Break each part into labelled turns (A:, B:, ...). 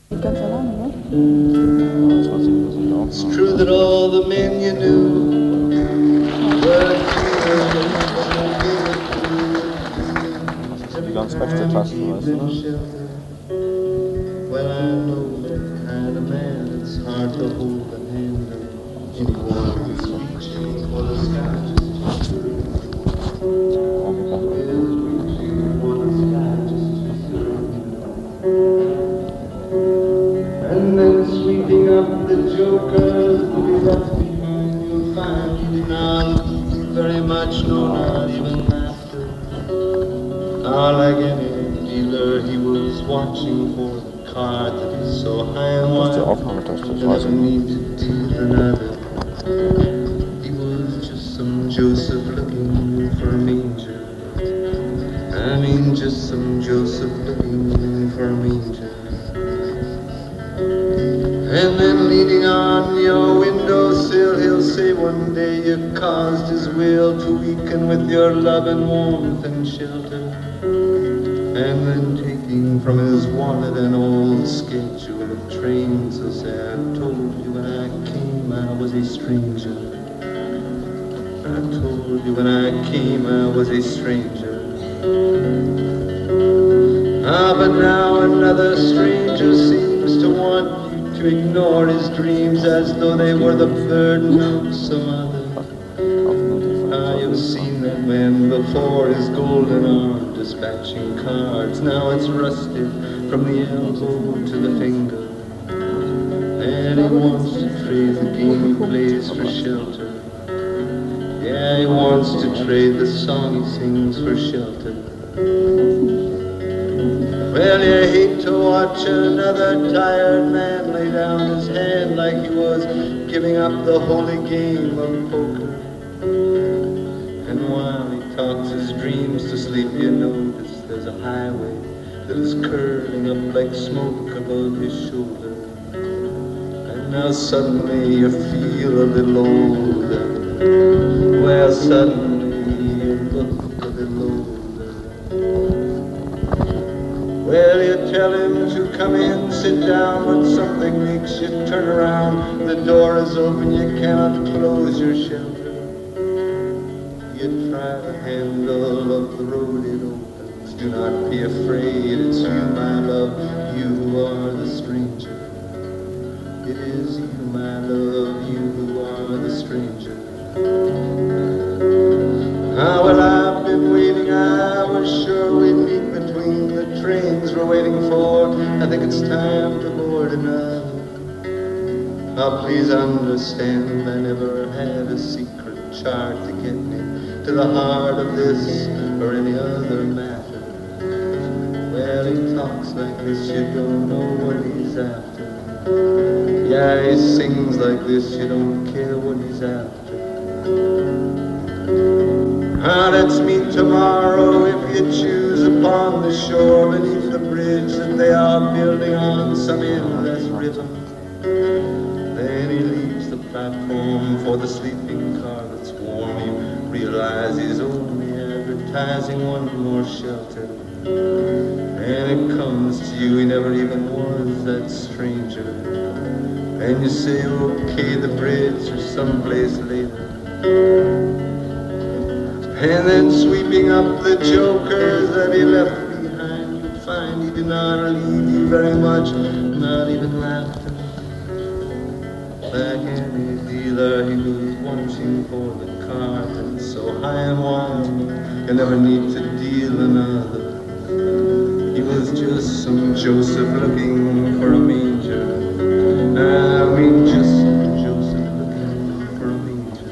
A: Ganz alleine, ne?
B: It's true that all the men you knew were
C: Die ganz rechte Taste, weißt du?
B: Well, I know that kind of man, it's hard to hold the hand of anyone who's reaching for the sky. And then sweeping up the jokers that we left behind, you'll find he did not very much, no, not even laughter. Like any dealer, he was watching for the card that is so high and wide. He never need to deal another. He was just some Joseph looking for a manger. I mean, just some Joseph looking for a manger. And then leaning on your windowsill, he'll say one day you caused his will to weaken with your love and warmth and shelter. And then taking from his wallet an old schedule of trains, he'll say, I told you when I came I was a stranger. I told you when I came I was a stranger. But now another stranger seems to want to ignore his dreams as though they were the burden of some other. You've seen that man before, his golden arm dispatching cards. Now it's rusted from the elbow to the finger, and he wants to trade the game he plays for shelter. Yeah, he wants to trade the song he sings for shelter. Well, you hate to watch another tired man lay down his hand like he was giving up the holy game of poker. And while he talks his dreams to sleep, you notice there's a highway that is curling up like smoke above his shoulder. And now suddenly you feel a little older. Well, suddenly you look a little older. Well, you tell him to come in, sit down, but something makes you turn around. The door is open, you cannot close your shelter. You try the handle of the road, it opens. Do not be afraid, it's you, my love, you who are the stranger. It is you, my love, you who are the stranger. Well, I've been waiting, I was sure we'd meet between the trains we're waiting for. I think it's time to board another. Please understand, I never had a secret chart to get me to the heart of this or any other matter. Well, he talks like this, you don't know what he's after. Yeah, he sings like this, you don't care what he's after. Let's meet tomorrow if you choose upon the shore beneath the bridge that they are building on some endless river. Then he leaves the platform for the sleeping car that's warm. You realize he's only advertising one more shelter. And it comes to you, he never even was that stranger. And you say, okay, the bridge or someplace later. And then sweeping up the jokers that he left behind, you find he did not leave you very much, not even laughter. Like any dealer, he was watching for the card that's so high and wide, you never need to deal another. He was just some Joseph looking for a manger. I mean, just some Joseph looking for a manger.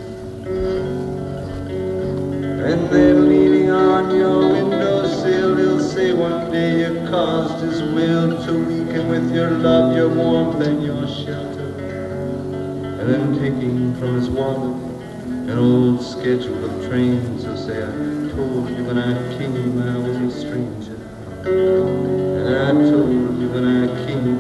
B: And then leaning on your windowsill, he'll say one day you caused his will to weaken with your love, your warmth, and your shelter. And then taking from his wallet an old schedule of trains, he'll say, I told you when I came I was a stranger. And I told you when I came